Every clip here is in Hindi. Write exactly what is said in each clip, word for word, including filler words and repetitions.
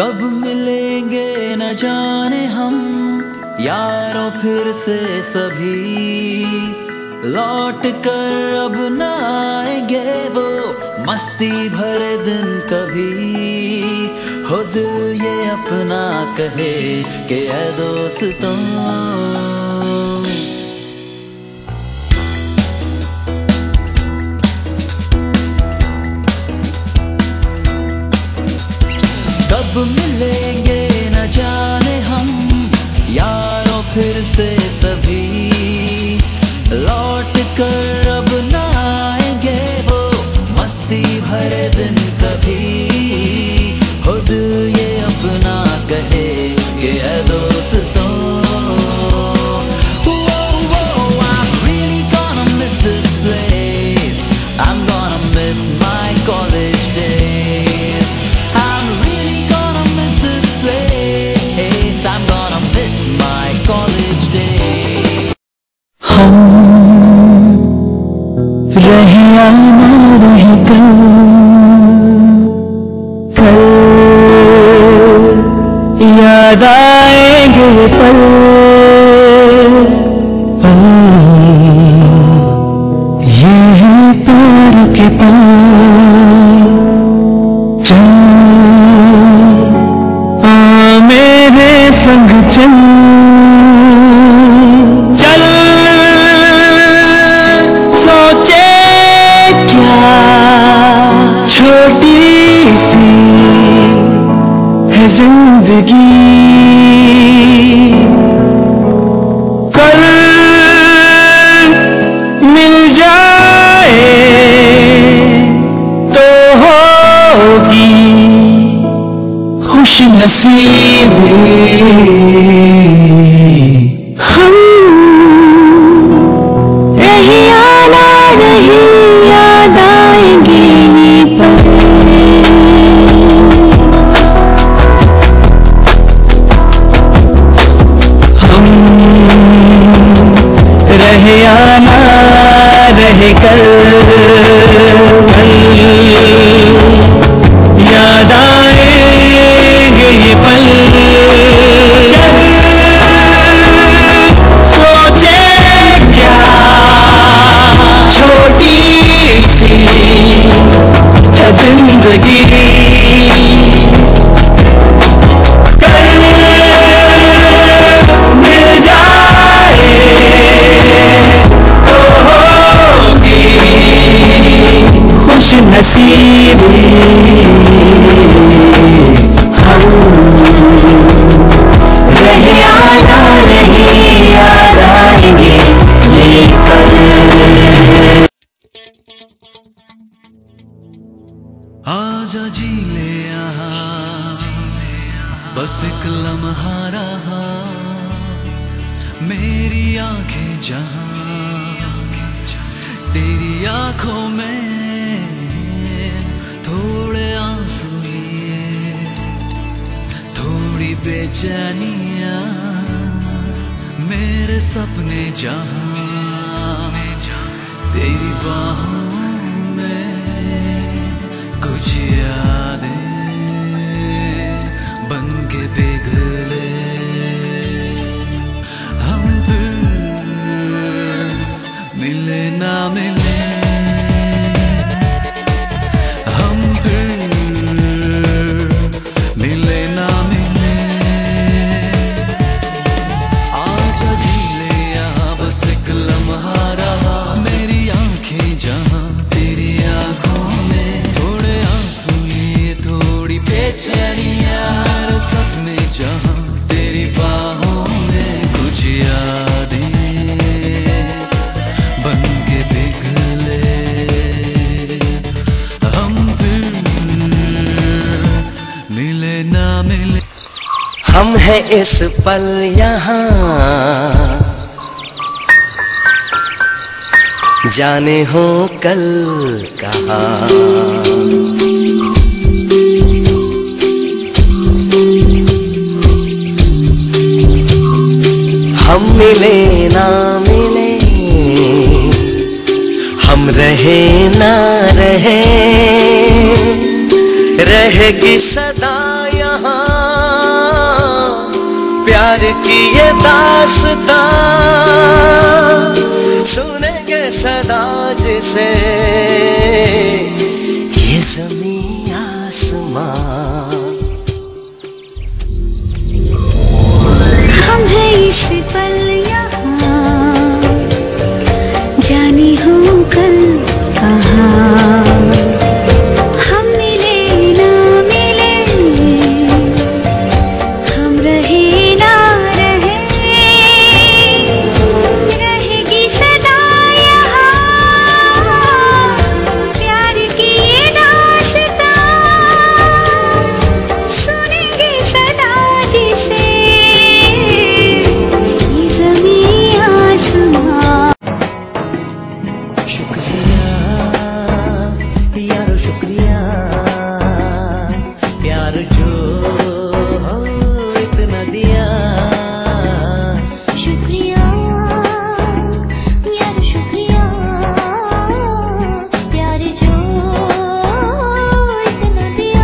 कब मिलेंगे न जाने हम यारों फिर से सभी, लौट कर अब न आएंगे वो मस्ती भरे दिन कभी। हो दिल ये अपना कहे कि ऐ दोस्तों, कब मिलेंगे न जाने हम यारों फिर से सभी, लौट कर अब न आएंगे वो मस्ती भरे दिन कभी। हो दिल ये अपना कहे कि ऐ दोस्तों, I'm really gonna miss this place, I'm gonna miss my college days, I'm really gonna miss this place, I'm gonna miss my college days। हम रहे या ना रहे कल, कल याद आएंगे पल पल, ये है प्यार के पल। चल आ मेरे संग चल, चल सोचे क्या छोटी सी है जिंदगी, कल मिल जाए तो होगी खुश नसीबी। हम रहे या ना रहे याद आएंगे ये पल। हम रहे या ना रहे कल, याद आएंगे ये पल। चल सोचे क्या छोटी सी है जिंदगी, कल मिल जाए तो होगी खुश नसीबी। हम रहे या ना रहे याद आएंगे ये पल। आजा जी ले यहाँ बस एक लम्हा रहा, मेरी आंखें जहाँ तेरी आंखों में थोड़े आंसू लिए, थोड़ी बेचैनियाँ मेरे सपने जहाँ तेरी बाहों में कुछ यादें बन के पिघले। हम फिर मिले ना मिले, हम फिर मिले ना मिले। आजा जी ले यहाँ बस एक लम्हा रहा, मेरी आंखें जहाँ तेरी आंखों में थोड़े आंसू लिए, थोड़ी बेचैनियाँ मेरे सपने जहाँ तेरी बाहों में कुछ यादें बन के पिघले। हम फिर मिले ना मिले। हम हैं इस पल यहाँ, जाने हो कल कहाँ। हम मिले ना मिले, हम रहे ना रहे, रहेगी सदा यहाँ प्यार की ये दास्तां सुनेंगे सदा जिसे ये ज़मीं आसमां। हम हैं इस पल यहाँ, जाने हो कल कहाँ। हम मिले ना मिले, हम रहे ना रहे, रहेगी सदा यहाँ प्यार की ये दास्तां सुनेंगे सदा जिसे ये ज़मीं आसमां। शुक्रिया यारो शुक्रिया, प्यार जो इतना दिया। शुक्रिया यार शुक्रिया, प्यार जो इतना दिया।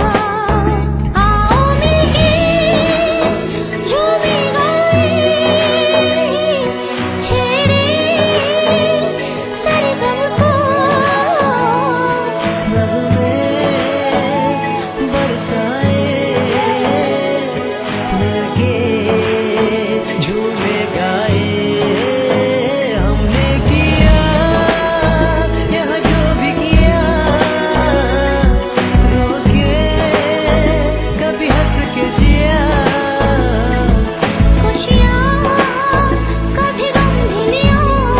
आओ मिलके झूमे गाए, छेड़े सरगम को। नगमे बरसाए मिलके झूमे गाए। हमने किया यहाँ जो भी किया, रोके कभी हंस के जिया। खुशियाँ कभी गम भी लिया,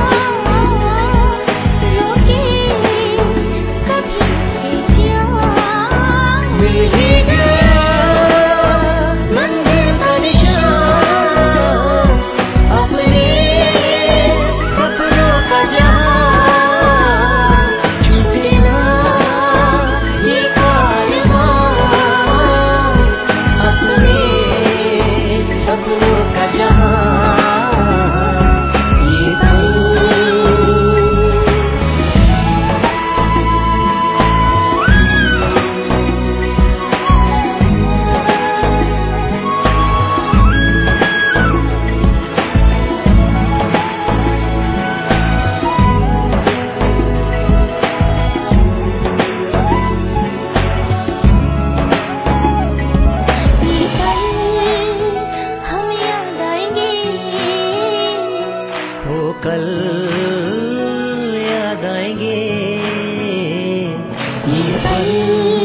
रोके कभी हंसे जिया। मिल ही गया मंदिर का निशान, अपने सपनों का जहां। छूटे ना ये कारवां, अपने सपनों का जहां। ये पल ये पल हम याद आएंगे, वो कल याद आएंगे। ये पल